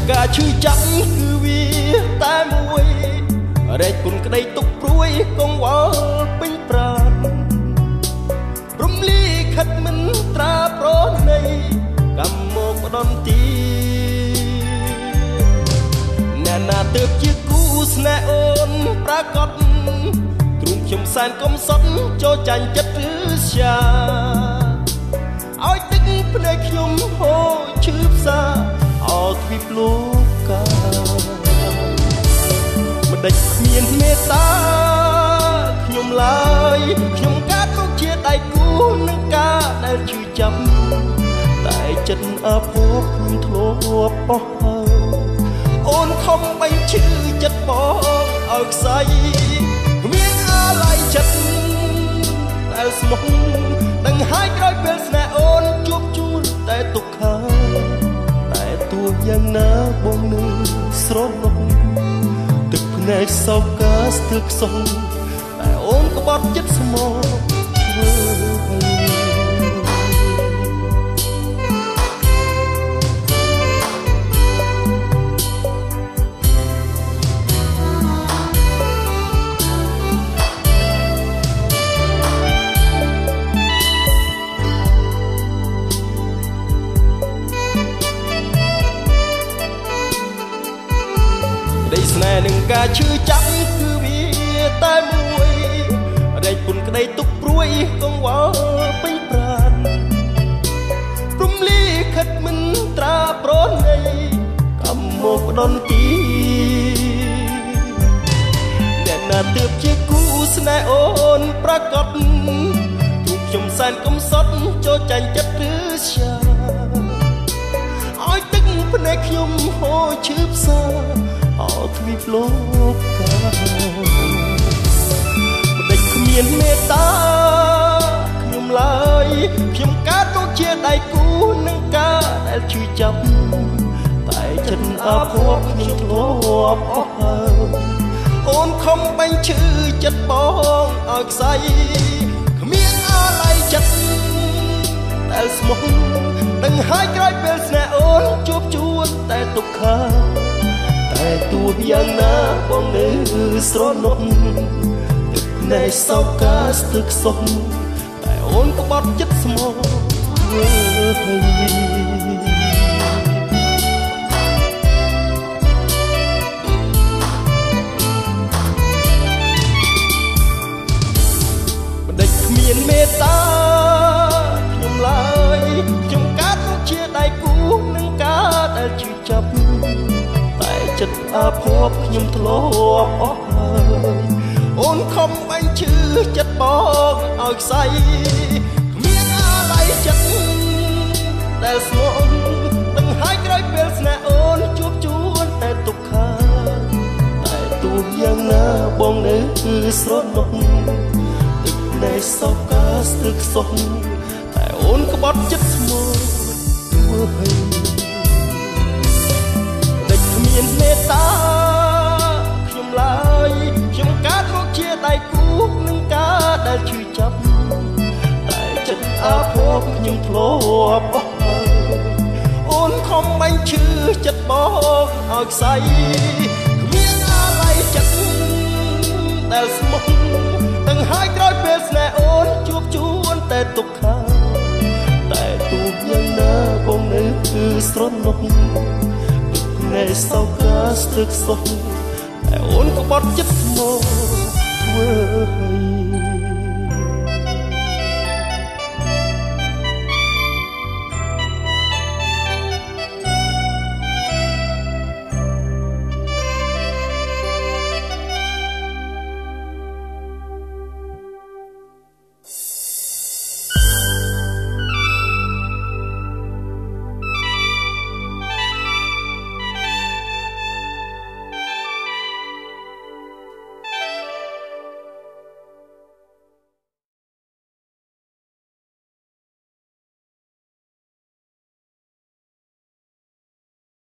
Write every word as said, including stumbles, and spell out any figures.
ការឈឺចាប់គឺវាតែមួយរែកគុណក្តីទុកព្រួយកងវល់ពេញប្រាណរំលីខិតមិនត្រាប្រណីកម្មមកបដន្ទីអ្នកណាទើបជាគូស្នេហ៍អូនប្រកបទ្រូងខ្ញុំសែនកំសត់ចូលចាញ់ចិត្តឬស្យាឲ្យទឹកភ្នែកខ្ញុំហូរឈឺផ្សាអោទ្វីបលោកកាមិនដេចគ្មានមេត្តាខ្ញុំឡើយខ្ញុំកើតមកជាដៃគូនឹងការដែលឈឺចាប់តែចិត្តអភ័ព្វខ្ញុំធ្លាប់បោះហើយអូនខំបាញ់ឈឺចិត្តបងឲ្យខ្សែគ្មានអាឡ័យចិត្តតែស្មោះដឹងហើយក្រោយពេលស្នេហ៍អូនជួបជួនតែទុកខាតែទោះយ៉ាងណាបងនឹងស្រណោះទឹកភ្នែកសោកកាស្ទើរខ្សោយតែអូនក៏បាត់ចិត្តស្មោះធ្វើស្នេហ៍នឹងការឈឺចាប់គឺវាតែមួយរែកពុនក្តីទុកព្រួយកងវល់ពេញប្រាណរំលីខិតមិនត្រាប្រណីកម្មមកបដន្ទីអ្នកណាទើបជាគូស្នេហ៍អូនប្រកបទូខ្ញុំសែនកំសត់ចូលចាញ់ចិត្តឬស្យាឲ្យទឹកភ្នែកខ្ញុំហូរឈឺផ្សាអោទ្វីបលោកកាមិនដេចគ្មានមេត្តាខ្ញុំឡើយខ្ញុំកើតមកជាដៃគូនឹងការដែលឈឺចាប់តែចិត្តអភ័ព្វខ្ញុំធ្លាប់អស់ហើយអូនខំបាញ់ឈឺចិត្តបងឲ្យខ្សែគ្មានអាឡ័យចិត្តតែស្មោះដឹងហើយក្រោយពេលស្នេហ៍អូនជួបជួនតែទុកខាតែទោះយ៉ាងណាបងនៅស្រណោះទឹកភ្នែកសោកកាស្ទើរខ្សោះតែអូនក៏បាត់ចិត្តស្មោះធ្វើមិនដេចគ្មានមេត្តាខ្ញុំឡើយខ្ញុំកើតមកជាដៃគូនឹងការដែលឈឺចាប់ចិត្តអភ័ព្វខ្ញុំធ្លាប់អស់ហើយអូនខំបាញ់ឈឺចិត្តបងឲ្យខ្សែគ្មានអាឡ័យចិត្តតែស្មោះដឹងហើយក្រោយពេលស្នេហ៍អូនជួបជួនតែទុកខាតែទោះយ៉ាងណាបងនៅស្រណោះទឹកភ្នែកសោកកាស្ទើរខ្សោះតែអូនក៏បាត់ចិត្តស្មោះធ្វើឲ្យមានមេត្តាខ្ញុំឡើយខ្ញុំកើតមកជាដៃគូនឹងការដែលឈឺចាប់តែចិត្តអភ័ព្វខ្ញុំធ្លាប់អស់ហើយអូនខំបាញ់ឈឺចិត្តបងឲ្យខ្សែគ្មានអាឡ័យចិត្តដែលស្មោះដឹងហើយក្រោយពេលស្នេហ៍អូនជួបជួនតែទុកខាតែទោះយ៉ាងណាបងនៅស្រណោះในสาวกาสตึกสงแต่โอนก็บอดยึดโมเธอ